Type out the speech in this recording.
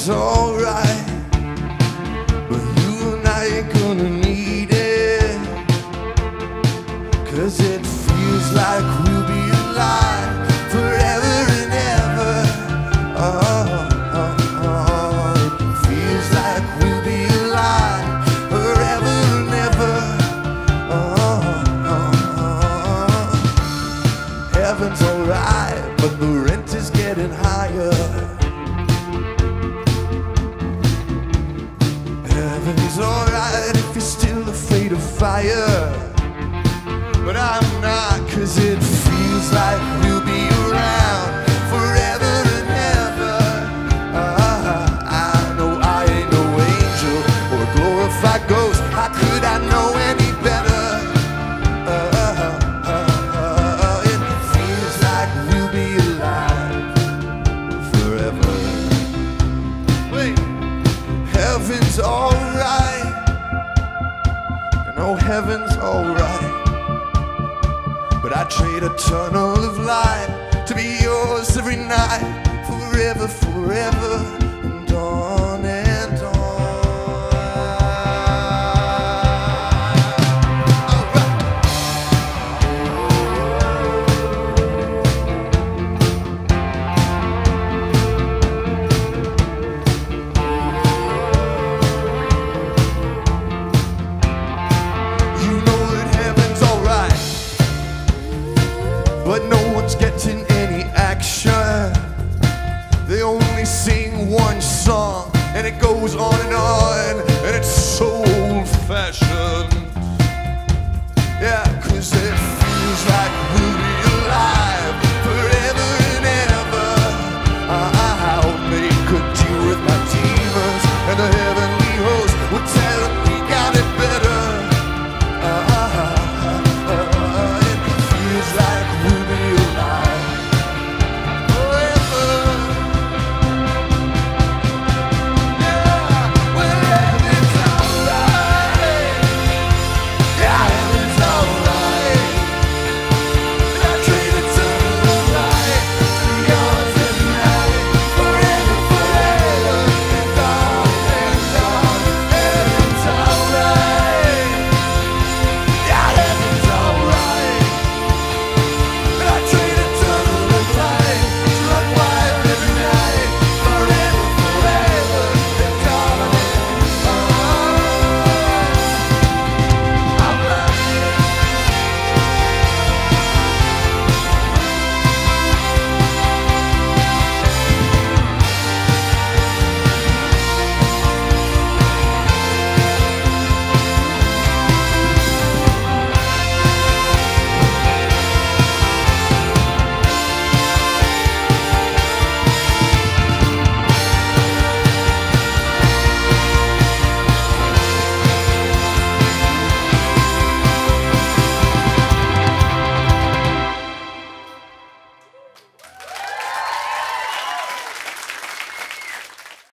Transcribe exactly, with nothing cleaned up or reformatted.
Heaven's alright, but you and I ain't gonna need it, 'cause it feels like we'll be alive forever and ever. Oh, oh, oh. It feels like we'll be alive forever and ever. Oh, oh, oh. Heaven's alright, but the rent is getting higher. Heaven's alright if you're still afraid of fire, but I'm not, 'cause it feels like we'll be around forever and ever. uh, I know I ain't no angel or a glorified ghost. How could I know any better? uh, uh, uh, It feels like we'll be alive forever. Wait, heaven's alright. You know heaven's alright, but I'd trade a tunnel of light to be yours every night, forever, forever, and on and on. You know that heaven's alright, but no one's getting any action. They only sing one song, and it goes on and on, and it's so old-fashioned. Yeah, 'cause it